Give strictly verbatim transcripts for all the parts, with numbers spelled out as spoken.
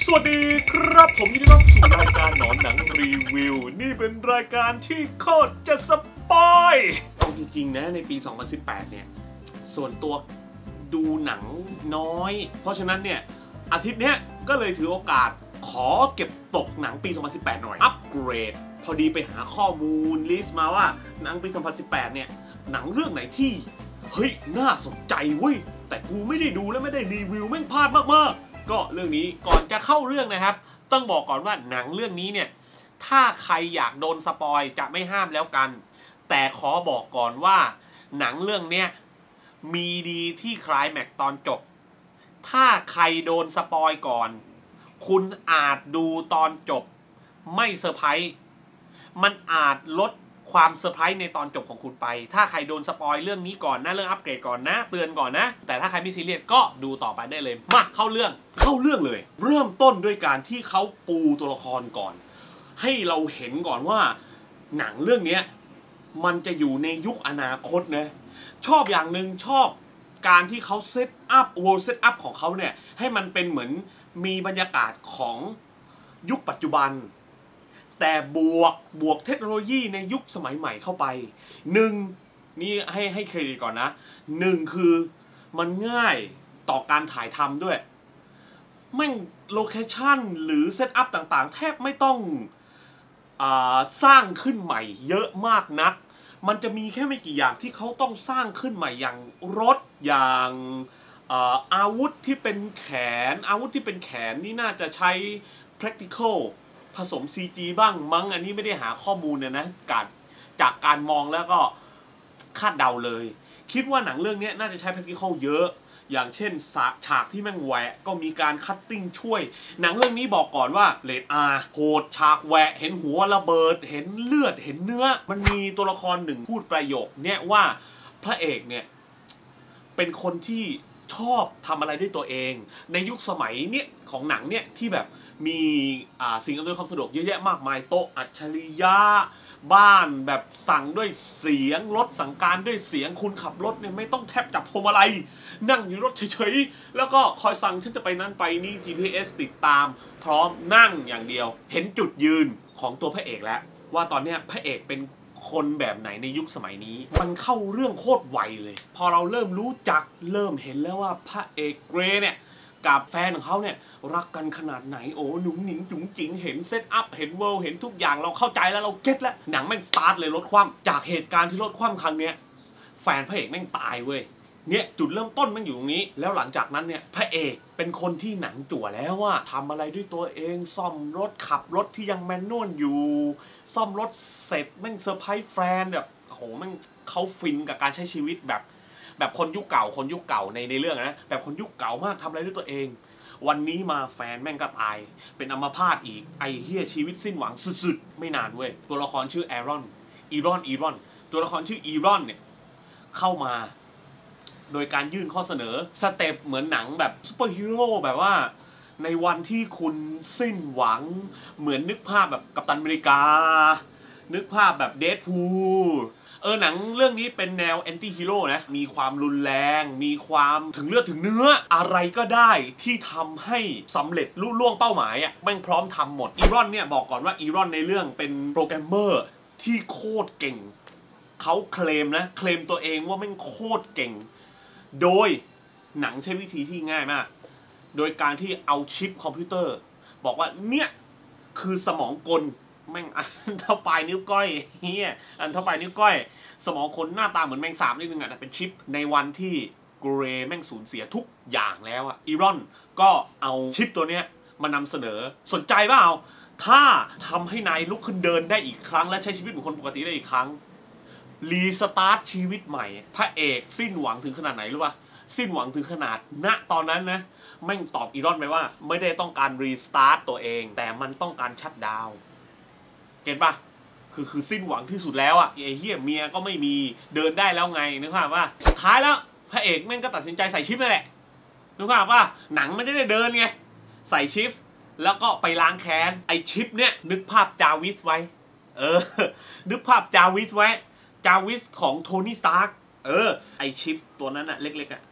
สวัสดีครับผมยินดีต้อนรับสู่รายการหนอนหนังรีวิวนี่เป็นรายการที่โคตรจะสปอยเอาจริงๆนะในปี สองพันสิบแปด เนี่ยส่วนตัวดูหนังน้อยเพราะฉะนั้นเนี่ยอาทิตย์เนี้ยก็เลยถือโอกาสขอเก็บตกหนังปี สองพันสิบแปด หน่อยอัปเกรดพอดีไปหาข้อมูลลิสต์มาว่าหนังปี สองพันสิบแปด เนี่ยหนังเรื่องไหนที่เฮ้ยน่าสนใจเว้ยแต่กูไม่ได้ดูและไม่ได้รีวิวแม่งพลาดมากๆก็เรื่องนี้ก่อนจะเข้าเรื่องนะครับต้องบอกก่อนว่าหนังเรื่องนี้เนี่ยถ้าใครอยากโดนสปอยจะไม่ห้ามแล้วกันแต่ขอบอกก่อนว่าหนังเรื่องเนี้ยมีดีที่คลายแม็กตอนจบถ้าใครโดนสปอยก่อนคุณอาจดูตอนจบไม่เซอร์ไพรส์มันอาจลดความเซอร์ไพรส์ในตอนจบของคุณไปถ้าใครโดนสปอยเรื่องนี้ก่อนนะเรื่องอัปเกรดก่อนนะเตือนก่อนนะแต่ถ้าใครไม่ซีเรียสก็ดูต่อไปได้เลยมาเข้าเรื่องเข้าเรื่องเลยเริ่มต้นด้วยการที่เขาปูตัวละครก่อนให้เราเห็นก่อนว่าหนังเรื่องนี้มันจะอยู่ในยุคอนาคตนะชอบอย่างหนึ่งชอบการที่เขาเซตอัพ world set up ของเขาเนี่ยให้มันเป็นเหมือนมีบรรยากาศของยุคปัจจุบันแต่บวกบวกเทคโนโลยีในยุคสมัยใหม่เข้าไปหนึ่งนี่ให้ให้เครดิตก่อนนะหนึ่งคือมันง่ายต่อการถ่ายทำด้วยแม่งโลเคชั่นหรือเซตอัพต่างๆแทบไม่ต้องอ่าสร้างขึ้นใหม่เยอะมากนักมันจะมีแค่ไม่กี่อย่างที่เขาต้องสร้างขึ้นใหม่อย่างรถอย่างอาอาวุธที่เป็นแขนอาวุธที่เป็นแขนนี่น่าจะใช้ practicalผสม ซี จี บ้างมั้งอันนี้ไม่ได้หาข้อมูลเนี่ยนะการจากการมองแล้วก็คาดเดาเลยคิดว่าหนังเรื่องนี้น่าจะใช้ practical เยอะอย่างเช่นฉากที่แม่งแหวะก็มีการคัตติ้งช่วยหนังเรื่องนี้บอกก่อนว่าเรท อาร์ โหดฉากแหวะเห็นหัวระเบิดเห็นเลือดเห็นเนื้อมันมีตัวละครหนึ่งพูดประโยคเนี่ยว่าพระเอกเนี่ยเป็นคนที่ชอบทำอะไรด้วยตัวเองในยุคสมัยเนี้ยของหนังเนี่ยที่แบบมีอ่าสิ่งอำนวยความสะดวกเยอะแยะมากมายโต๊ะอัจฉริยะบ้านแบบสั่งด้วยเสียงรถสั่งการด้วยเสียงคุณขับรถเนี่ยไม่ต้องแทบจับพวงมาลัยนั่งอยู่รถเฉยๆแล้วก็คอยสั่งฉันจะไปนั้นไปนี่ จี พี เอส ติดตามพร้อมนั่งอย่างเดียวเห็นจุดยืนของตัวพระเอกแล้วว่าตอนนี้พระเอกเป็นคนแบบไหนในยุคสมัยนี้มันเข้าเรื่องโคตรไวเลยพอเราเริ่มรู้จักเริ่มเห็นแล้วว่าพระเอกเกรย์เนี่ยกับแฟนของเขาเนี่ยรักกันขนาดไหนโอ้หนุ่งหนิงจุ๋งจิ๋งเห็นเซตอัพเห็นเวิลด์เห็นทุกอย่างเราเข้าใจแล้วเราเก็ตแล้วหนังแม่งสตาร์ทเลยลดความจากเหตุการณ์ที่ลดความครั้งเนี้ยแฟนพระเอกแม่งตายเว้ยเนี่ยจุดเริ่มต้นแม่งอยู่ตรงนี้แล้วหลังจากนั้นเนี่ยพระเอกเป็นคนที่หนังจั่วแล้วว่าทำอะไรด้วยตัวเองซ่อมรถขับรถที่ยังแมนนวลอยู่ซ่อมรถเสร็จแม่งเซอร์ไพรส์แฟนแบบโหแม่งเขาฟินกับการใช้ชีวิตแบบแบบคนยุคเก่าคนยุคเก่าในในเรื่องนะแบบคนยุคเก่ามากทำอะไรด้วยตัวเองวันนี้มาแฟนแม่งก็ตายเป็นอัมพาตอีกไอเฮียชีวิตสิ้นหวังสุดๆไม่นานเว้ยตัวละครชื่อแอรอนอีรอนอีรอนตัวละครชื่ออีรอนเนี่ยเข้ามาโดยการยื่นข้อเสนอสเต็ปเหมือนหนังแบบซูเปอร์ฮีโร่แบบว่าในวันที่คุณสิ้นหวังเหมือนนึกภาพแบบกัปตันอเมริกานึกภาพแบบเดดพูลเออหนังเรื่องนี้เป็นแนวแอนตี้ฮีโร่นะมีความรุนแรงมีความถึงเลือดถึงเนื้ออะไรก็ได้ที่ทำให้สำเร็จลุล่วงเป้าหมายอ่ะแม่งพร้อมทำหมดอีรอนเนี่ยบอกก่อนว่าอีรอนในเรื่องเป็นโปรแกรมเมอร์ที่โคตรเก่งเขาเคลมนะเคลมตัวเองว่าแม่งโคตรเก่งโดยหนังใช้วิธีที่ง่ายมากโดยการที่เอาชิปคอมพิวเตอร์บอกว่าเนี่ยคือสมองกลแม่งอันเท่าปลายนิ้วก้อยเฮียอันเท่าปลายนิ้วก้อยสมองคนหน้าตาเหมือนแมงสาบนิดนึงอะแต่เป็นชิปในวันที่เกรย์แม่งสูญเสียทุกอย่างแล้วอะอีรอนก็เอาชิปตัวเนี้ยมานำเสนอสนใจเปล่าถ้าทำให้นายลุกขึ้นเดินได้อีกครั้งและใช้ชีวิตเหมือนคนปกติได้อีกครั้งรีสตาร์ทชีวิตใหม่พระเอกสิ้นหวังถึงขนาดไหนรู้ป่ะสิ้นหวังถึงขนาดณตอนนั้นนะแม่งตอบอีรอนไปว่าไม่ได้ต้องการรีสตาร์ทตัวเองแต่มันต้องการชัตดาวน์เก็ตป่ะคือคือสิ้นหวังที่สุดแล้วอ่ะไอ้เหี้ยเมียก็ไม่มีเดินได้แล้วไงนึกภาพว่าสุดท้ายแล้วพระเอกแม่งก็ตัดสินใจใส่ชิปนั่นแหละนึกภาพว่าหนังมันไม่ได้เดินไงใส่ชิปแล้วก็ไปล้างแค้นไอชิปเนี่ยนึกภาพจาวิสไว้เออนึกภาพจาวิสไว้จาวิสของโทนี่สตาร์กเออไอชิปตัวนั้นอะเล็กๆอะ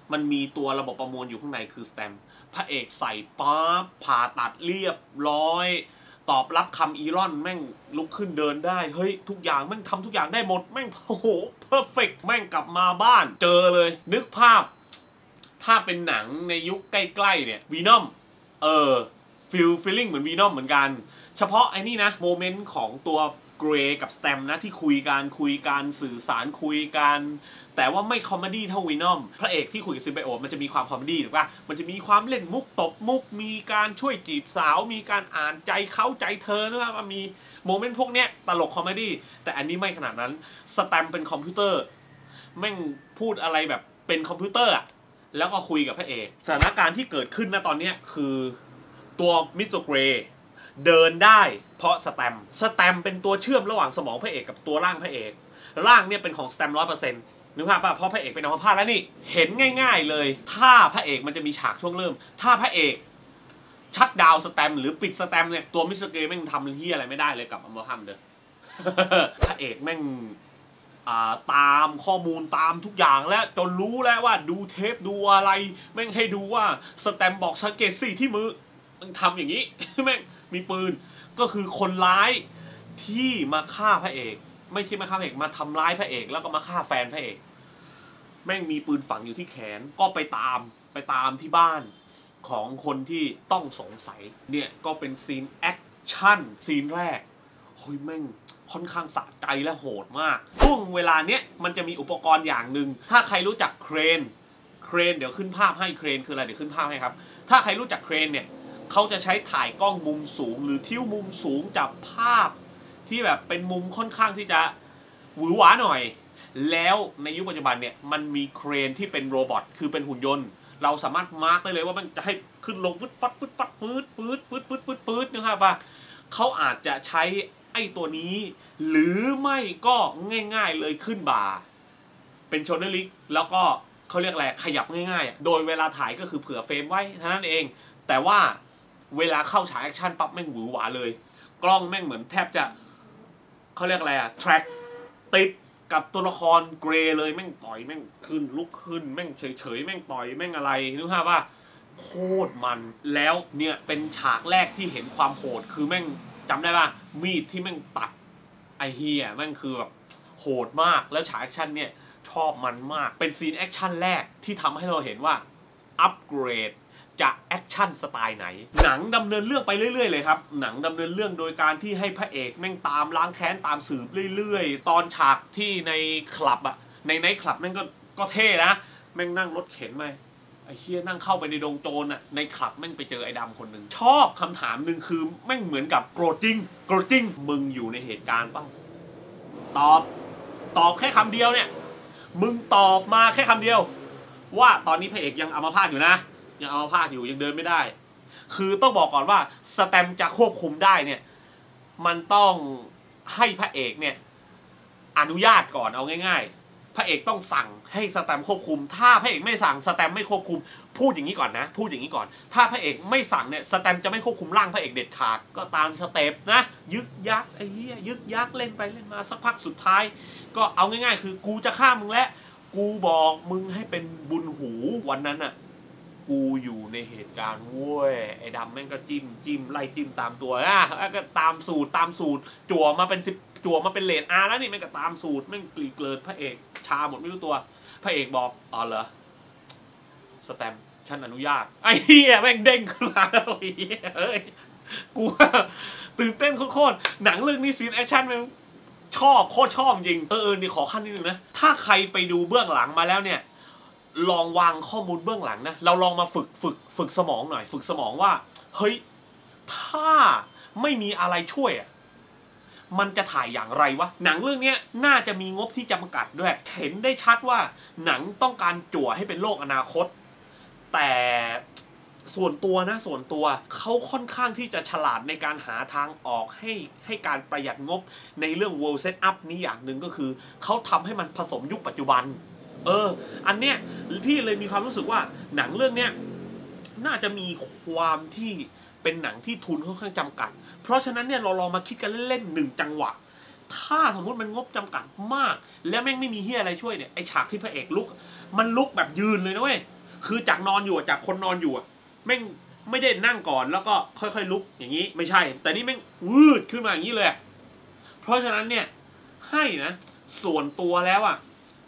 มันมีตัวระบบประมวลอยู่ข้างในคือสแตมป์พระเอกใส่ปั๊บผ่าตัดเรียบร้อยตอบรับคำอีรอนแม่งลุกขึ้นเดินได้เฮ้ยทุกอย่างแม่งทำทุกอย่างได้หมดแม่งโอ้โหเพอร์เฟกต์แม่งกลับมาบ้านเจอเลยนึกภาพถ้าเป็นหนังในยุคใกล้ๆเนี่ยวีนอมเออฟิลฟีลลิ่งเหมือนวีนอมเหมือนกันเฉพาะไอ้นี่นะโมเมนต์ของตัวเกรย์กับสแตมนะที่คุยกันคุยกันสื่อสารคุยกันแต่ว่าไม่คอมเมดี้เท่าวีนอมพระเอกที่คุยกับซิมไบโอตมันจะมีความคอมเมดี้ถูกป่ะมันจะมีความเล่นมุกตบมุกมีการช่วยจีบสาวมีการอ่านใจเขาใจเธอนะว่ามีโมเมนต์พวกเนี้ยตลกคอมเมดี้แต่อันนี้ไม่ขนาดนั้นสแตมเป็นคอมพิวเตอร์แม่งพูดอะไรแบบเป็นคอมพิวเตอร์อะแล้วก็คุยกับพระเอกสถานการณ์ที่เกิดขึ้นนะตอนนี้คือตัวมิสเตอร์เกรย์เดินได้เพราะสแตมสแตมเป็นตัวเชื่อมระหว่างสมองพระเอกกับตัวร่างพระเอกร่างเนี่ยเป็นของสแตมร้อยเปอร์เซ็นต์นึกภาพป่ะเพราะพระเอกเป็นอัมพาตแล้วนี่เห็นง่ายๆเลยถ้าพระเอกมันจะมีฉากช่วงเริ่มถ้าพระเอกชัดดาวสแตมหรือปิดสแตมเนี่ยตัวมิสเตอร์เกรย์แม่งทำเหี้ยอะไรไม่ได้เลยกับอัมพาตเด้อ พระเอกแม่งตามข้อมูลตามทุกอย่างแล้วจนรู้แล้วว่าดูเทปดูอะไรแม่งให้ดูว่าสแตมบอกสังเกตสี่ที่มือมึงทำอย่างนี้ แม่งมีปืนก็คือคนร้ายที่มาฆ่าพระเอกไม่ใช่มาฆ่าพระเอกมาทำร้ายพระเอกแล้วก็มาฆ่าแฟนพระเอกแม่งมีปืนฝังอยู่ที่แขนก็ไปตามไปตามที่บ้านของคนที่ต้องสงสัยเนี่ยก็เป็นซีนแอคชั่นซีนแรกเฮ้ยแม่งค่อนข้างสะใจและโหดมากช่วงเวลาเนี้ยมันจะมีอุปกรณ์อย่างหนึ่งถ้าใครรู้จักเครนเครนเดี๋ยวขึ้นภาพให้เครนคืออะไรเดี๋ยวขึ้นภาพให้ครับถ้าใครรู้จักเครนเนี่ยเขาจะใช้ถ่ายกล้องมุมสูงหรือทิ้วมุมสูงจับภาพที่แบบเป็นมุมค่อนข้างที่จะหวือหวาหน่อยแล้วในยุคปัจจุบันเนี่ยมันมีเครนที่เป็นโรบอทคือเป็นหุ่นยนต์เราสามารถมาร์กได้เลยว่ามันจะให้ขึ้นลงฟึดฟัดฟึดฟัดฟืดฟืดฟืดฟืดฟืดฟืดนะครับป่ะเขาอาจจะใช้ไอ้ตัวนี้หรือไม่ก็ง่ายๆเลยขึ้นบ่าเป็นโชเดอร์ลิกแล้วก็เขาเรียกอะไรขยับง่ายๆโดยเวลาถ่ายก็คือเผื่อเฟรมไว้เท่านั้นเองแต่ว่าเวลาเข้าฉากแอคชั่นปั๊บแม่งหวือหวาเลยกล้องแม่งเหมือนแทบจะเขาเรียกอะไรอะแทร็กติดกับตัวละครเกรย์เลยแม่งต่อยแม่งขึ้นลุกขึ้นแม่งเฉยๆแม่งต่อยแม่งอะไรนึกภาพว่าโคตรมันแล้วเนี่ยเป็นฉากแรกที่เห็นความโหดคือแม่งจำได้ป่ะมีดที่แม่งตัดไอเฮียแม่งคือแบบโหดมากแล้วฉากแอคชั่นเนี่ยชอบมันมากเป็นซีนแอคชั่นแรกที่ทำให้เราเห็นว่าอัปเกรดจะแอคชั่นสไตล์ไหนหนังดำเนินเรื่องไปเรื่อยๆเลยครับหนังดำเนินเรื่องโดยการที่ให้พระเอกแม่งตามล้างแค้นตามสืบเรื่อยๆตอนฉากที่ในคลับอะในไนท์คลับแม่งก็ก็เท่นะแม่งนั่งรถเข็นไปไอ้เฮียนั่งเข้าไปในดงโจรอะในคลับแม่งไปเจอไอ้ดำคนหนึ่งชอบคำถามหนึ่งคือแม่งเหมือนกับโกรธจริงโกรธจริงมึงอยู่ในเหตุการณ์ป่ะตอบตอบแค่คำเดียวเนี่ยมึงตอบมาแค่คำเดียวว่าตอนนี้พระเอกยังอัมพาตอยู่นะยังอัมพาตอยู่ยังเดินไม่ได้คือต้องบอกก่อนว่าสแตมจะควบคุมได้เนี่ยมันต้องให้พระเอกเนี่ยอนุญาตก่อนเอาง่ายๆพระเอกต้องสั่งให้สแตมควบคุมถ้าพระเอกไม่สั่งสแตมไม่ควบคุมพูดอย่างนี้ก่อนนะพูดอย่างนี้ก่อนถ้าพระเอกไม่สั่งเนี่ยสแตมจะไม่ควบคุมร่างพระเอกเด็ดขาดก็ตามสเต็ปนะยึกยักไอ้เหี้ยยึกยักเล่นไปเล่นมาสักพักสุดท้ายก็เอาง่ายๆคือกูจะฆ่ามึงแล้วกูบอกมึงให้เป็นบุญหูวันนั้นอะกูอยู่ในเหตุการณ์เว้ยไอ้ดำแม่งก็จิ้มจิ้มไล่จิ้มตามตัวอ่ะก็ตามสูตรตามสูตรจั่วมาเป็นสิบจั่วมาเป็นเลนอาร์แล้วนี่แม่งก็ตามสูตรแม่งกลีเกลิดพระเอกชาหมดไม่รู้ตัวพระเอกบอกอ๋อเหรอสแตมฉันอนุญาตไอ้เหี้ยแม่งเด้งขึ้นมาแล้วไอ้เหี้ยเอ้ยกูตื่นเต้นโคตรหนังเรื่องนี้ซีนแอคชั่นแม่งชอบโคตรชอบจริงเออเออนี่ขอขั้นนิดนึงนะถ้าใครไปดูเบื้องหลังมาแล้วเนี่ยลองวางข้อมูลเบื้องหลังนะเราลองมาฝึกฝึกฝึกสมองหน่อยฝึกสมองว่าเฮ้ยถ้าไม่มีอะไรช่วยมันจะถ่ายอย่างไรวะหนังเรื่องนี้น่าจะมีงบที่จำกัดด้วยเห็นได้ชัดว่าหนังต้องการจั่วให้เป็นโลกอนาคตแต่ส่วนตัวนะส่วนตัวเขาค่อนข้างที่จะฉลาดในการหาทางออกให้ให้การประหยัดงบในเรื่อง world setup นี้อย่างหนึ่งก็คือเขาทำให้มันผสมยุคปัจจุบันเอออันเนี้ยพี่เลยมีความรู้สึกว่าหนังเรื่องเนี้ยน่าจะมีความที่เป็นหนังที่ทุนค่อนข้างจำกัดเพราะฉะนั้นเนี่ยเราลองมาคิดกันเล่นๆหนึ่งจังหวะถ้าสมมติมันงบจำกัดมากแล้วแม่งไม่มีเฮียอะไรช่วยเนี่ยไอฉากที่พระเอกลุกมันลุกแบบยืนเลยนะเว้ยคือจากนอนอยู่จากคนนอนอยู่แม่งไม่ได้นั่งก่อนแล้วก็ค่อยๆลุกอย่างนี้ไม่ใช่แต่นี่แม่งวืดขึ้นมาอย่างนี้เลยเพราะฉะนั้นเนี่ยให้นะส่วนตัวแล้วอะ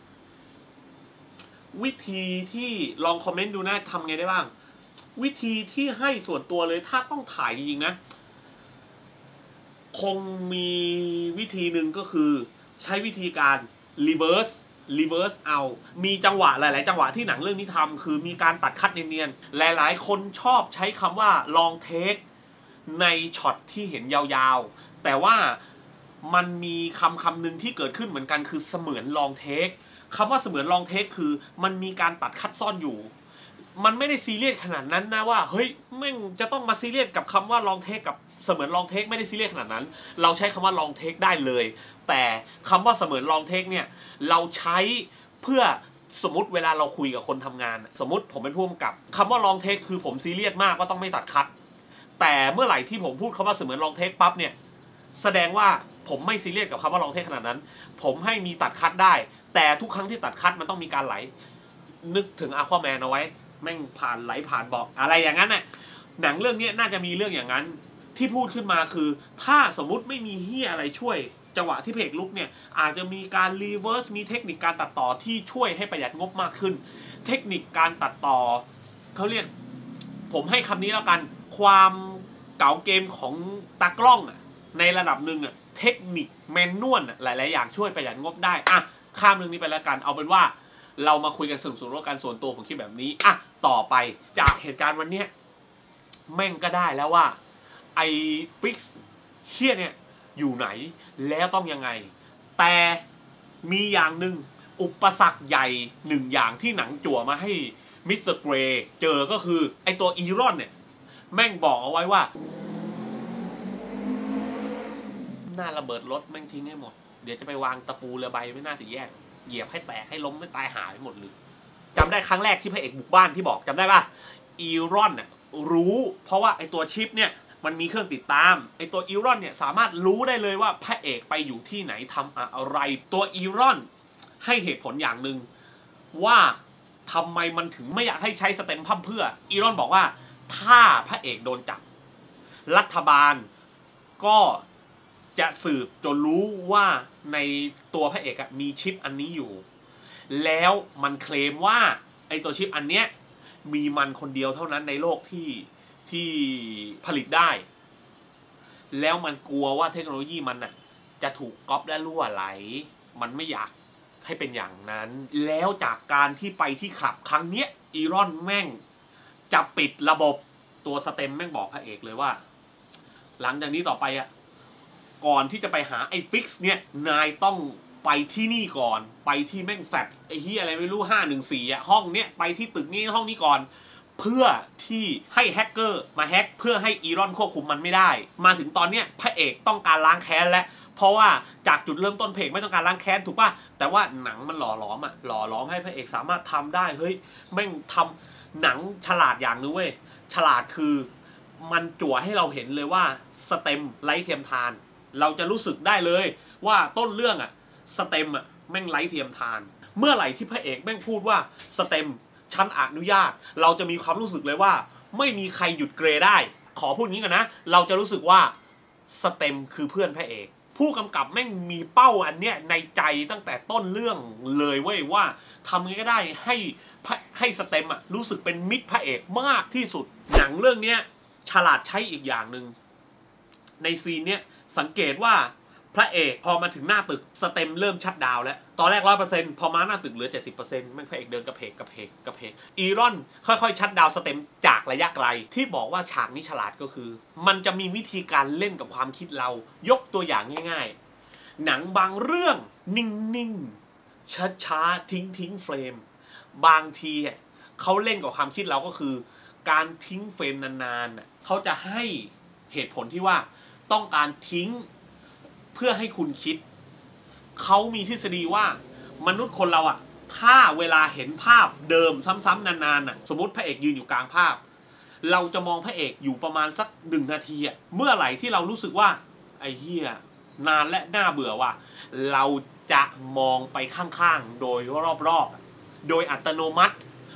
วิธีที่ลองคอมเมนต์ดูนะทำไงได้บ้างวิธีที่ให้ส่วนตัวเลยถ้าต้องถ่ายจริงๆนะคงมีวิธีหนึ่งก็คือใช้วิธีการ reverse reverse เอามีจังหวะหลายๆจังหวะที่หนังเรื่องนี้ทำคือมีการตัดคัดเนียนๆหลายๆคนชอบใช้คำว่า long take ในช็อตที่เห็นยาวๆแต่ว่ามันมีคำคำหนึ่งที่เกิดขึ้นเหมือนกันคือเสมือน long take คำว่าเสมือน long take คือมันมีการตัดคัดซ่อนอยู่มันไม่ได้ซีเรียสขนาดนั้นนะว่าเฮ้ยแม่งจะต้องมาซีเรียสกับคำว่า long take กับเสมือน long take ไม่ได้ซีเรียสขนาดนั้นเราใช้คำว่า long take ได้เลยแต่คำว่าเสมือน long take เนี่ยเราใช้เพื่อสมมติเวลาเราคุยกับคนทำงานสมมติผมเป็นผู้กำกับคำว่า long take คือผมซีเรียสมากว่าต้องไม่ตัดคัดแต่เมื่อไหร่ที่ผมพูดคำว่าเสมือน long take ปั๊บเนี่ยแสดงว่าผมไม่ซีเรียสกับคำว่า long take ขนาดนั้นผมให้มีตัดคัดได้แต่ทุกครั้งที่ตัดคัดมันต้องมีการไหลนึกถึง Aquaman เอาไว้แม่งผ่านไหลผ่านบอกอะไรอย่างนั้นน่ะหนังเรื่องนี้น่าจะมีเรื่องอย่างนั้นที่พูดขึ้นมาคือถ้าสมมุติไม่มีเหี้ยอะไรช่วยจังหวะที่เพลงลุกเนี่ยอาจจะมีการรีเวิร์สมีเทคนิคการตัดต่อที่ช่วยให้ประหยัดงบมากขึ้นเทคนิคการตัดต่อเขาเรียกผมให้คำนี้แล้วกันความเก๋าเกมของตากล้องอ่ะในระดับหนึ่งอ่ะเทคนิคแมนนวลหลายๆอย่างช่วยประหยัดงบได้อ่ะข้ามเรื่องนี้ไปแล้วกันเอาเป็นว่าเรามาคุยกันสนุกสนุกแล้วกันส่วนตัวผมคิดแบบนี้อ่ะต่อไปจากเหตุการณ์วันนี้แม่งก็ได้แล้วว่าไอ้ฟิกซ์เฮี้ยเนี่ยอยู่ไหนแล้วต้องยังไงแต่มีอย่างหนึ่งอุปสรรคใหญ่หนึ่งอย่างที่หนังจั่วมาให้มิสเตอร์เกรย์เจอก็คือไอ้ตัวอีรอนเนี่ยแม่งบอกเอาไว้ว่าหน้าระเบิดรถแม่งทิ้งให้หมดเดี๋ยวจะไปวางตะปูเรือใบไม่น่าจะแยกเหยียบให้แตกให้ล้มไม่ตายหายไปหมดเลยจำได้ครั้งแรกที่พระเอกบุกบ้านที่บอกจำได้ป่ะอีรอนน่ะรู้เพราะว่าไอ้ตัวชิปเนี่ยมันมีเครื่องติดตามไอตัวอีรอนเนี่ยสามารถรู้ได้เลยว่าพระเอกไปอยู่ที่ไหนทำอะไรตัวอีรอนให้เหตุผลอย่างหนึ่งว่าทำไมมันถึงไม่อยากให้ใช้สเต็มพั่มเพื่ออีรอนบอกว่าถ้าพระเอกโดนจับรัฐบาลก็จะสืบจนรู้ว่าในตัวพระเอกมีชิปอันนี้อยู่แล้วมันเคลมว่าไอตัวชิปอันเนี้ยมีมันคนเดียวเท่านั้นในโลกที่ที่ผลิตได้แล้วมันกลัวว่าเทคโนโลยีมันน่ะจะถูกก๊อปและรั่วไหลมันไม่อยากให้เป็นอย่างนั้นแล้วจากการที่ไปที่คลับครั้งเนี้ยอีรอนแม่งจะปิดระบบตัวสเต็มแม่งบอกพระเอกเลยว่าหลังจากนี้ต่อไปอ่ะก่อนที่จะไปหาไอ้ฟิกซ์เนี่ยนายต้องไปที่นี่ก่อนไปที่แม่งแฟดไอ้ที่อะไรไม่รู้ห้าหนึ่งสี่อ่ะห้องเนี้ยไปที่ตึกนี้ห้องนี้ก่อนเพื่อที่ให้แฮกเกอร์มาแฮกเพื่อให้อีรอนควบคุมมันไม่ได้มาถึงตอนเนี้ยพระเอกต้องการล้างแค้นแล้วเพราะว่าจากจุดเริ่มต้นเพลงไม่ต้องการล้างแค้นถูกป่ะแต่ว่าหนังมันหล่อหลอมอ่ะหล่อหลอมให้พระเอกสามารถทำได้เฮ้ยแม่งทำหนังฉลาดอย่างนึงเว้ยฉลาดคือมันจั่วให้เราเห็นเลยว่าสเต็มไร้เทียมทานเราจะรู้สึกได้เลยว่าต้นเรื่องอ่ะสเต็มอ่ะแม่งไร้เทียมทานเมื่อไหร่ที่พระเอกแม่งพูดว่าสเต็มฉันอนุญาตเราจะมีความรู้สึกเลยว่าไม่มีใครหยุดเกรได้ขอพูดงี้กันนะเราจะรู้สึกว่าสเต็มคือเพื่อนพระเอกผู้กำกับแม่งมีเป้าอันเนี้ยในใจตั้งแต่ต้นเรื่องเลยเว้ยว่าทำไงก็ได้ให้ให้สเต็มอ่ะรู้สึกเป็นมิตรพระเอกมากที่สุดหนังเรื่องเนี้ยฉลาดใช้อีกอย่างหนึ่งในซีนเนี้ยสังเกตว่าพระเอกพอมาถึงหน้าตึกสเต็มเริ่มชัดดาวแล้วตอนแรก ร้อยเปอร์เซ็นต์ พอมาหน้าตึกเหลือ เจ็ดสิบเปอร์เซ็นต์ แม่งพระเอกเดินกระเพกกระเพกกระเพกอีรอนค่อยๆชัดดาวสเต็มจากระยะไกลที่บอกว่าฉากนี้ฉลาดก็คือมันจะมีวิธีการเล่นกับความคิดเรายกตัวอย่างง่ายๆหนังบางเรื่องนิ่งๆช้าๆทิ้งทิ้งเฟรมบางทีเขาเล่นกับความคิดเราก็คือการทิ้งเฟรมนานๆเขาจะให้เหตุผลที่ว่าต้องการทิ้งเพื่อให้คุณคิดเขามีทฤษฎีว่ามนุษย์คนเราอะถ้าเวลาเห็นภาพเดิมซ้ำๆนานๆอะสมมติพระเอกยืนอยู่กลางภาพเราจะมองพระเอกอยู่ประมาณสักหนึ่งนาทีอะเมื่อไหร่ที่เรารู้สึกว่าไอ้เหี้ยนานและน่าเบื่อว่ะเราจะมองไปข้างๆโดยรอบๆโดยอัตโนมัติ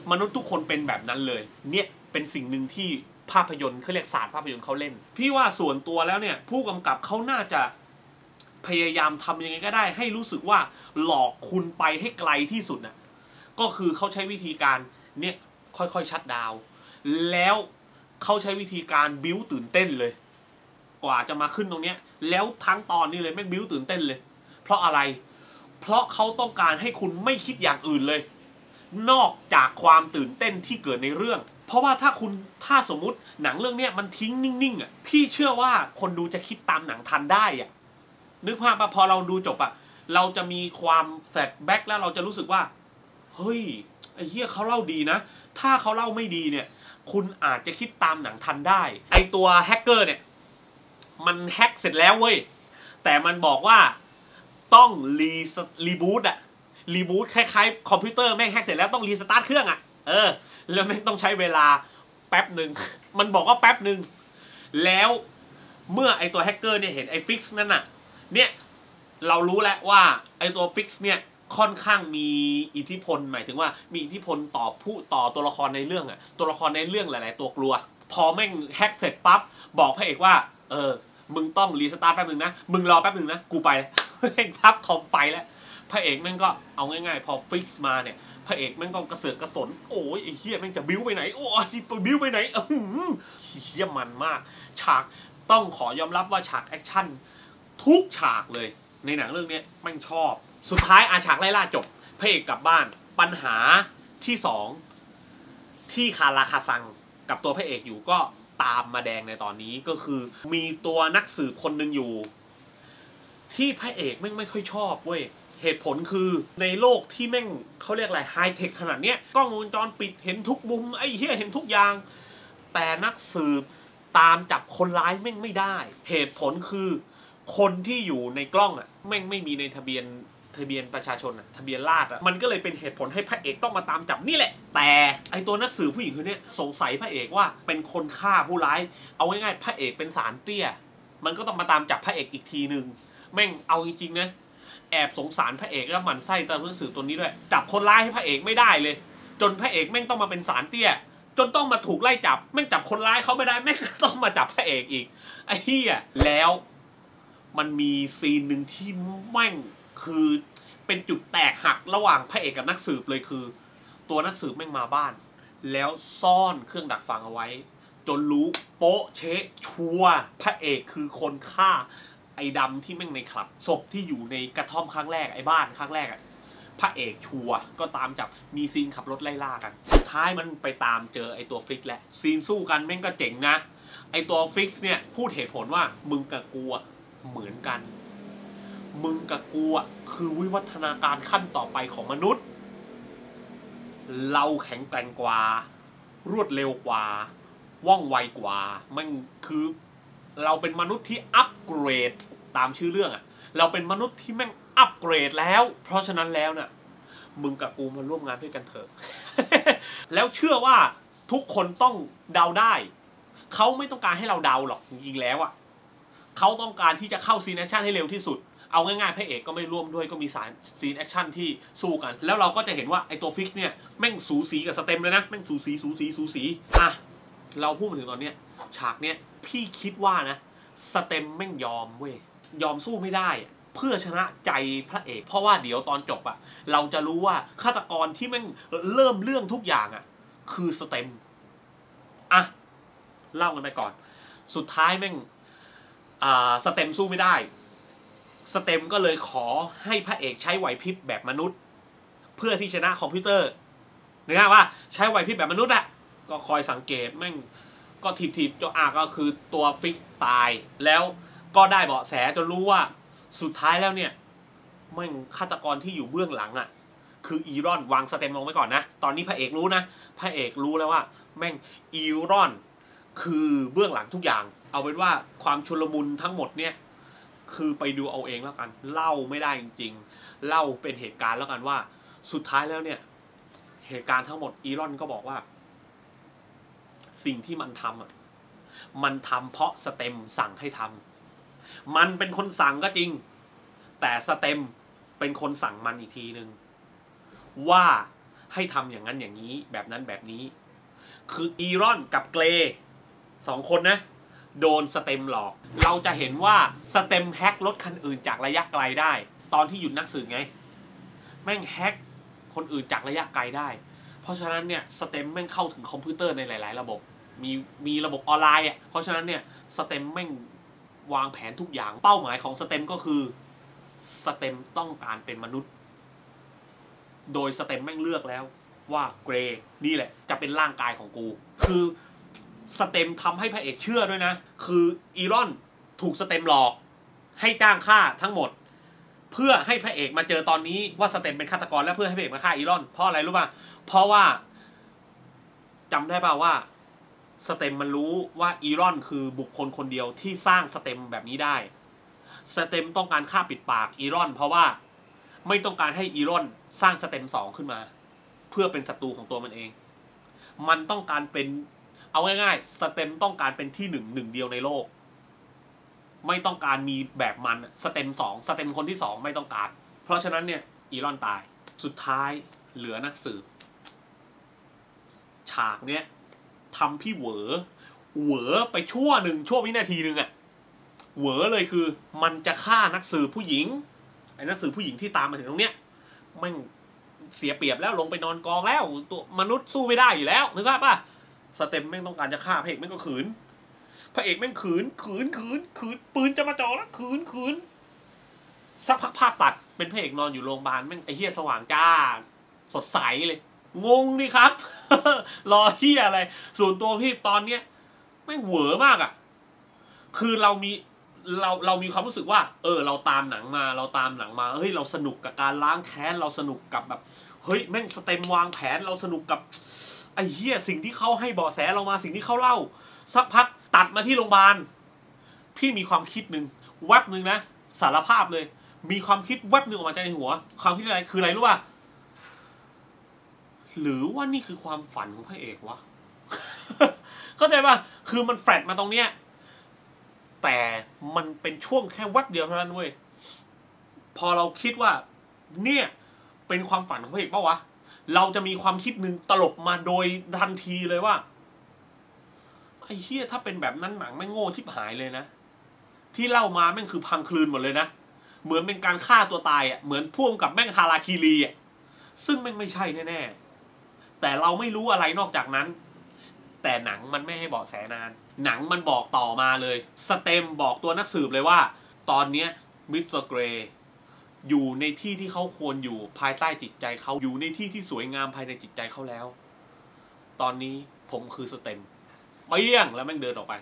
มนุษย์ทุกคนเป็นแบบนั้นเลยเนี่ยเป็นสิ่งหนึ่งที่ภาพยนตร์เขาเรียกศาสตร์ภาพยนตร์เขาเล่นพี่ว่าส่วนตัวแล้วเนี่ยผู้กำกับเขาน่าจะพยายามทำยังไงก็ได้ให้รู้สึกว่าหลอกคุณไปให้ไกลที่สุดน่ะก็คือเขาใช้วิธีการเนี่ยค่อยๆชัดดาวแล้วเขาใช้วิธีการบิ้วตื่นเต้นเลยกว่าจะมาขึ้นตรงเนี้ยแล้วทั้งตอนนี้เลยแม่งบิ้วตื่นเต้นเลยเพราะอะไรเพราะเขาต้องการให้คุณไม่คิดอย่างอื่นเลยนอกจากความตื่นเต้นที่เกิดในเรื่องเพราะว่าถ้าคุณถ้าสมมุติหนังเรื่องนี้มันทิ้งนิ่งๆอ่ะพี่เชื่อว่าคนดูจะคิดตามหนังทันได้อ่ะนึกภาพป่ะพอเราดูจบอ่ะเราจะมีความแฟลชแบ็กแล้วเราจะรู้สึกว่าเฮ้ยไอ้เหี้ยเขาเล่าดีนะถ้าเขาเล่าไม่ดีเนี่ยคุณอาจจะคิดตามหนังทันได้ไอตัวแฮกเกอร์เนี่ยมันแฮกเสร็จแล้วเว้ยแต่มันบอกว่าต้องรีรีบูตอะรีบูตคล้ายๆคอมพิวเตอร์แม่งแฮกเสร็จแล้วต้องรีสตาร์ทเครื่องอะเออแล้วแม่งต้องใช้เวลาแป๊บหนึ่งมันบอกว่าแป๊บหนึ่งแล้วเมื่อไอตัวแฮกเกอร์เนี่ยเห็นไอฟิกซ์นั่นน่ะเนี่ยเรารู้แล้วว่าไอตัวฟิกซ์เนี่ยค่อนข้างมีอิทธิพลหมายถึงว่ามีอิทธิพลต่อผู้ต่อตัวละครในเรื่องอะตัวละครในเรื่องหลายๆตัวกลัวพอแม่งแฮกเสร็จปั๊บบอกพระเอกว่าเออมึงต้องรีสตาร์ทแป๊บนึงนะมึงรอแป๊บนึงนะกูไปแม่งทับคอมไปแล้วพระเอกแม่งก็เอาง่ายๆพอฟิกซ์มาเนี่ยพระเอกแม่งก็กระเสือกกระสนโอ้ยไอ้เหี้ยแม่งจะบิ้วไปไหนโอ้ยบิ้วไปไหนเออเหี้ยมันมากฉากต้องขอยอมรับว่าฉากแอคชั่นทุกฉากเลยในหนังเรื่องนี้แม่งชอบสุดท้ายอาฉากไล่ล่าจบพระเอกกลับบ้านปัญหาที่สองที่คาราคาซังกับตัวพระเอกอยู่ก็ตามมาแดงในตอนนี้ก็คือมีตัวนักสืบคนหนึ่งอยู่ที่พระเอกแม่งไม่ค่อยชอบเว้ยเหตุผลคือในโลกที่แม่งเขาเรียกอะไรไฮเทคขนาดเนี้ยกล้องวงจรปิดเห็นทุกมุมไอ้เหี้ยเห็นทุกอย่างแต่นักสืบตามจับคนร้ายแม่งไม่ได้เหตุผลคือคนที่อยู่ในกล้องอ่ะแม่งไม่มีในทะเบียนทะเบียนประชาชนอ่ะทะเบียนราษฎร์อ่ะมันก็เลยเป็นเหตุผลให้พระเอกต้องมาตามจับนี่แหละแต่ไอตัวนักสืบผู้หญิงคนนี้สงสัยพระเอกว่าเป็นคนฆ่าผู้ร้ายเอาง่ายๆพระเอกเป็นสารเตี้ยมันก็ต้องมาตามจับพระเอกอีกทีนึงแม่งเอาจริงๆนะแอบสงสารพระเอกแล้วหมั่นไส้ตามนักสืบตัวนี้ด้วยจับคนร้ายให้พระเอกไม่ได้เลยจนพระเอกแม่งต้องมาเป็นสารเตี้ยจนต้องมาถูกไล่จับแม่งจับคนร้ายเขาไม่ได้แม่งต้องมาจับพระเอกอีกไอ้เหี้ยแล้วมันมีซีนหนึ่งที่แม่งคือเป็นจุดแตกหักระหว่างพระเอกกับนักสืบเลยคือตัวนักสืบแม่งมาบ้านแล้วซ่อนเครื่องดักฟังเอาไว้จนรู้โป๊ะเชะชัวพระเอกคือคนฆ่าไอ้ดำที่แม่งในคลับศพที่อยู่ในกระท่อมครั้งแรกไอ้บ้านครั้งแรกอ่ะพระเอกชัวก็ตามจับมีซีนขับรถไล่ล่ากันสุดท้ายมันไปตามเจอไอ้ตัวฟิกแหละซีนสู้กันแม่งก็เจ๋งนะไอ้ตัวฟิกเนี่ยพูดเหตุผลว่ามึงกับกูเหมือนกันมึงกับกูอ่ะคือวิวัฒนาการขั้นต่อไปของมนุษย์เราแข็งแกร่งกว่ารวดเร็วกว่าว่องไวกว่ามันคือเราเป็นมนุษย์ที่อัปเกรดตามชื่อเรื่องอ่ะเราเป็นมนุษย์ที่แม่งอัปเกรดแล้วเพราะฉะนั้นแล้วน่ะมึงกับกูมาร่วมงานด้วยกันเถอะ แล้วเชื่อว่าทุกคนต้องเดาได้เขาไม่ต้องการให้เราเดาหรอกจริงๆแล้วอ่ะเขาต้องการที่จะเข้าซีนแอคชั่นให้เร็วที่สุดเอาง่ายๆพระเอกก็ไม่ร่วมด้วยก็มีสายซีนแอคชั่นที่สู้กันแล้วเราก็จะเห็นว่าไอตัวฟิกเนี่ยแม่งสูสีกับสเต็มเลยนะแม่งสูสีสูสีสูสีอ่ะเราพูดมาถึงตอนเนี้ยฉากเนี้ยพี่คิดว่านะสเต็มแม่งยอมเว้ยยอมสู้ไม่ได้เพื่อชนะใจพระเอกเพราะว่าเดี๋ยวตอนจบอะเราจะรู้ว่าฆาตกรที่แม่งเริ่มเรื่องทุกอย่างอะคือสเต็มอ่ะเล่ากันไปก่อนสุดท้ายแม่งอ่าสเต็มสู้ไม่ได้สเต็มก็เลยขอให้พระเอกใช้ไหวพริบแบบมนุษย์เพื่อที่ชนะคอมพิวเตอร์นะครับว่าใช้ไหวพริบแบบมนุษย์อะก็คอยสังเกตแม่งก็ถีบๆจนอาก็คือตัวฟิกตายแล้วก็ได้เบาะแสจนรู้ว่าสุดท้ายแล้วเนี่ยแม่งฆาตกรที่อยู่เบื้องหลังอะคืออีรอนวางสเต็มลงไว้ก่อนนะตอนนี้พระเอกรู้นะพระเอกรู้แล้วว่าแม่งอีรอนคือเบื้องหลังทุกอย่างเอาเป็นว่าความชุลมุนทั้งหมดเนี่ยคือไปดูเอาเองแล้วกันเล่าไม่ได้จริงๆเล่าเป็นเหตุการณ์แล้วกันว่าสุดท้ายแล้วเนี่ยเหตุการณ์ทั้งหมดอีรอนก็บอกว่าสิ่งที่มันทำอ่ะมันทำเพราะสเต็มสั่งให้ทำมันเป็นคนสั่งก็จริงแต่สเต็มเป็นคนสั่งมันอีกทีนึงว่าให้ทำอย่างนั้นอย่างนี้แบบนั้นแบบนี้คืออีรอนกับเกรสองคนนะโดนสเต็มหลอกเราจะเห็นว่าสเต็มแฮกรถคันอื่นจากระยะไกลได้ตอนที่หยุดนักสืบไงแม่งแฮกคนอื่นจากระยะไกลได้เพราะฉะนั้นเนี่ยสเต็มแม่งเข้าถึงคอมพิวเตอร์ในหลายๆระบบมีมีระบบออนไลน์อ่ะเพราะฉะนั้นเนี่ยสเต็มแม่งวางแผนทุกอย่างเป้าหมายของสเต็มก็คือสเต็มต้องการเป็นมนุษย์โดยสเต็มแม่งเลือกแล้วว่าเกรนี่แหละจะเป็นร่างกายของกูคือสเต็มทำให้พระเอกเชื่อด้วยนะคืออีรอนถูกสเต็มหลอกให้จ้างฆ่าทั้งหมดเพื่อให้พระเอกมาเจอตอนนี้ว่าสเต็มเป็นฆาตกรและเพื่อให้พระเอกมาฆ่าอีรอนเพราะอะไรรู้ป่ะเพราะว่าจำได้ป่ะว่าสเต็มมันรู้ว่าอีรอนคือบุคคลคนเดียวที่สร้างสเต็มแบบนี้ได้สเต็มต้องการฆ่าปิดปากอีรอนเพราะว่าไม่ต้องการให้อีรอนสร้างสเต็มสองขึ้นมาเพื่อเป็นศัตรูของตัวมันเองมันต้องการเป็นเอาง่ายๆสเต็มต้องการเป็นที่หนึ่งหนึ่งเดียวในโลกไม่ต้องการมีแบบมันสเต็มสองสเต็มคนที่สองไม่ต้องการเพราะฉะนั้นเนี่ยอีรอนตายสุดท้ายเหลือนักสืบฉากเนี้ยทำพี่เหวอเหวอไปชั่วหนึ่งชั่ววินาทีหนึ่งอะเหวอเลยคือมันจะฆ่านักสืบผู้หญิงไอ้นักสืบผู้หญิงที่ตามมาถึงตรงเนี้ยมันเสียเปรียบแล้วลงไปนอนกองแล้วตัวมนุษย์สู้ไม่ได้อยู่แล้วนึกภาพป่ะสเต็มแม่งต้องการจะฆ่าพระเอกแม่งก็ขืนพระเอกแม่งขืนขืนขืนขืนปืนจะมาจ่อแล้วขืนขืนสักพักภาพตัดเป็นพระเอกนอนอยู่โรงพยาบาลแม่งไอ้เหี้ยสว่างจ้าสดใสเลยงงดิครับ รอเหี้ยอะไรส่วนตัวพี่ตอนเนี้ยแม่งเหวอมากอ่ะคือเรามีเราเรามีความรู้สึกว่าเออเราตามหนังมาเราตามหนังมาเฮ้ยเราสนุกกับการล้างแค้นเราสนุกกับแบบเฮ้ยแม่งสเต็มวางแผนเราสนุกกับไอ้เหี้ยสิ่งที่เขาให้เบาะแสเรามาสิ่งที่เขาเล่าสักพักตัดมาที่โรงพยาบาลพี่มีความคิดหนึ่งแวบหนึ่งนะสารภาพเลยมีความคิดแวบหนึ่งออกมาจากในหัวความคิดอะไรคืออะไรรู้ป่ะหรือว่านี่คือความฝันของพระเอกวะ เข้าใจป่ะคือมันแฟลตมาตรงเนี้ยแต่มันเป็นช่วงแค่แวบเดียวเท่านั้นเว้ยพอเราคิดว่าเนี่ยเป็นความฝันของพระเอกป่าวะเราจะมีความคิดหนึ่งตลบมาโดยทันทีเลยว่าไอ้เหี้ยถ้าเป็นแบบนั้นหนังไม่โง่ชิบหายเลยนะที่เล่ามาแม่งคือพังคลืนหมดเลยนะเหมือนเป็นการฆ่าตัวตายอ่ะเหมือนพ่วงกับแม่งฮาราคิรีอ่ะซึ่งแม่งไม่ใช่แน่ๆแต่เราไม่รู้อะไรนอกจากนั้นแต่หนังมันไม่ให้เบาะแสนานหนังมันบอกต่อมาเลยสเต็มบอกตัวนักสืบเลยว่าตอนเนี้ยมิสเตอร์เกรย์อยู่ในที่ที่เขาควรอยู่ภายใต้จิตใจเขาอยู่ในที่ที่สวยงามภายในจิตใจเขาแล้วตอนนี้ผมคือสเต็มเปี้ยงแล้วแม่งเดินออกไป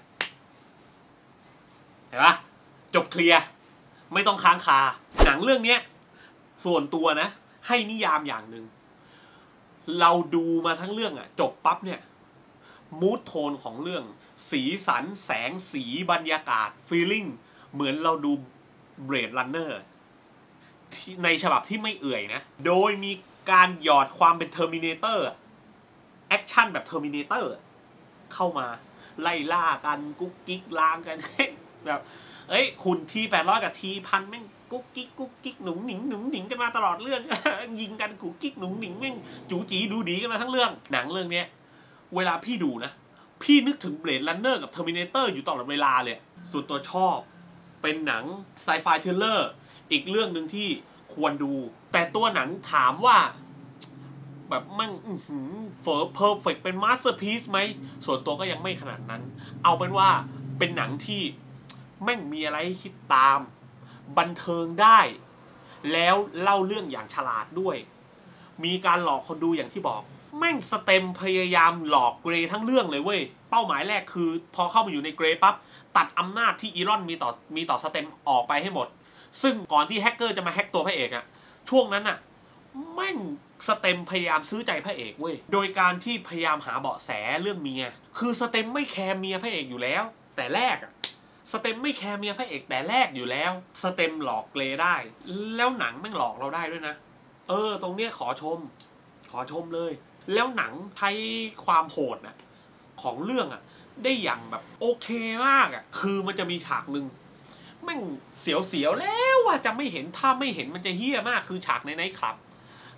เห็นปะจบเคลียร์ไม่ต้องค้างคาหนังเรื่องนี้ส่วนตัวนะให้นิยามอย่างหนึ่งเราดูมาทั้งเรื่องอะจบปั๊บเนี่ยมูดโทนของเรื่องสีสันแสงสีบรรยากาศฟีลลิ่งเหมือนเราดูเบรดรันเนอร์ในฉบับที่ไม่เอื่อยนะโดยมีการหยอดความเป็นเทอร์มิเนเตอร์แอคชั่นแบบเทอร์มิเนเตอร์เข้ามาไล่ล่ากันกุ๊กกิ๊กล้างกันแบบเอ้ยคุณทีแปดร้อยกับทีพันแม่งกุ๊กกิ๊กกุ๊กกิ๊กหนุ่งหนิงหนุ่งหนิงกันมาตลอดเรื่อง ยิงกันกุ๊กกิ๊กหนุ่งหนิงแม่งจูจีดูดีกันมาทั้งเรื่องหนังเรื่องนี้เวลาพี่ดูนะพี่นึกถึงเบลดรันเนอร์กับเทอร์มิเนเตอร์อยู่ตลอดเวลาเลยส่วนตัวชอบเป็นหนังไซไฟทริลเลอร์อีกเรื่องหนึ่งที่ควรดูแต่ตัวหนังถามว่าแบบมั่งเฟอร์เพอร์เฟกเป็นมาสเตอร์พีซไหมส่วนตัวก็ยังไม่ขนาดนั้นเอาเป็นว่าเป็นหนังที่แม่งมีอะไรให้คิดตามบันเทิงได้แล้วเล่าเรื่องอย่างฉลาดด้วยมีการหลอกคนดูอย่างที่บอกแม่งสเต็มพยายามหลอกเกรย์ทั้งเรื่องเลยเว้ยเป้าหมายแรกคือพอเข้ามาอยู่ในเกรย์ปั๊บตัดอำนาจที่อีรอนมีต่อมีต่อสเต็มออกไปให้หมดซึ่งก่อนที่แฮกเกอร์จะมาแฮกตัวพระเอกอะช่วงนั้นอะแม่งสเต็มพยายามซื้อใจพระเอกเว้ยโดยการที่พยายามหาเบาะแสเรื่องเมียคือสเต็มไม่แคร์เมียพระเอกอยู่แล้วแต่แรกอะสเต็มไม่แคร์เมียพระเอกแต่แรกอยู่แล้วสเต็มหลอกเกรย์ได้แล้วหนังแม่งหลอกเราได้ด้วยนะเออตรงเนี้ยขอชมขอชมเลยแล้วหนังใช้ความโหดนะของเรื่องอะได้อย่างแบบโอเคมากอะคือมันจะมีฉากหนึ่งแม่งเสียวๆแล้วว่าจะไม่เห็นถ้าไม่เห็นมันจะเฮี้ยมากคือฉากในไนท์คลับ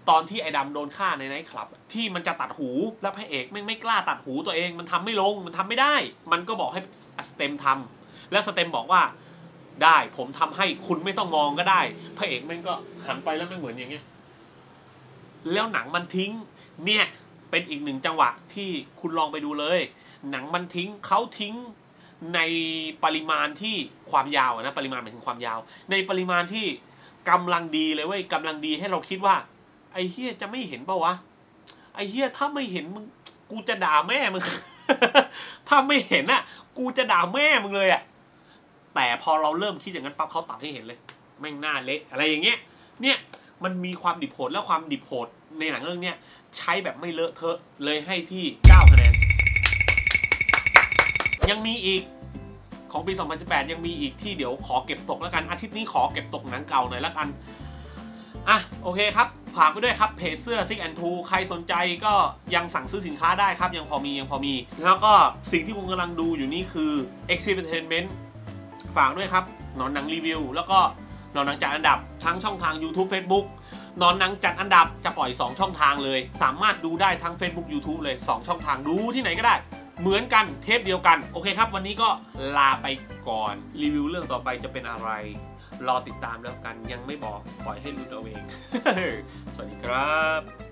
ตอนที่ไอ้ดำโดนฆ่าในไนท์คลับที่มันจะตัดหูแล้วพระเอกไม่ไม่กล้าตัดหูตัวเองมันทำไม่ลงมันทำไม่ได้มันก็บอกให้สเต็มทำแล้วสเต็มบอกว่าได้ผมทำให้คุณไม่ต้องมองก็ได้พระเอกแม่งก็หันไปแล้วไม่เหมือนอย่างเงี้ยแล้วหนังมันทิ้งเนี่ยเป็นอีกหนึ่งจังหวะที่คุณลองไปดูเลยหนังมันทิ้งเขาทิ้งในปริมาณที่ความยาวนะปริมาณหมายถึงความยาวในปริมาณที่กำลังดีเลยเว้ยกำลังดีให้เราคิดว่าไอ้เฮียจะไม่เห็นปะวะไอ้เฮียถ้าไม่เห็นมึงกูจะด่าแม่มึง ถ้าไม่เห็นอ่ะกูจะด่าแม่มึงเลยอ่ะแต่พอเราเริ่มคิดอย่างนั้นปั๊บเขาตัดให้เห็นเลยแม่งหน้าเละอะไรอย่างเงี้ยเนี่ยมันมีความดิบโหดและความดิบโหดในหนังเรื่องเนี้ยใช้แบบไม่เลอะเทอะเลยให้ที่เก้าคะแนนยังมีอีกของปีสองพันสิบแปดยังมีอีกที่เดี๋ยวขอเก็บตกแล้วกันอาทิตย์นี้ขอเก็บตกหนังเก่าหน่อยแล้วกันอ่ะโอเคครับฝากไปด้วยครับเพจเสื้อ ซิก แอนด์ ทู ใครสนใจก็ยังสั่งซื้อสินค้าได้ครับยังพอมียังพอมีแล้วก็สิ่งที่คุณกำลังดูอยู่นี่คือ Exhibitionment ฝากด้วยครับหนอนหนังรีวิวแล้วก็หนอนหนังจัดอันดับทั้งช่องทาง YouTube Facebook หนอนหนังจัดอันดับจะปล่อยสองช่องทางเลยสามารถดูได้ทั้ง Facebook YouTube เลยสองช่องทางดูที่ไหนก็ได้เหมือนกันเทปเดียวกันโอเคครับวันนี้ก็ลาไปก่อนรีวิวเรื่องต่อไปจะเป็นอะไรรอติดตามแล้วกันยังไม่บอกปล่อยให้รู้ตัวเอง สวัสดีครับ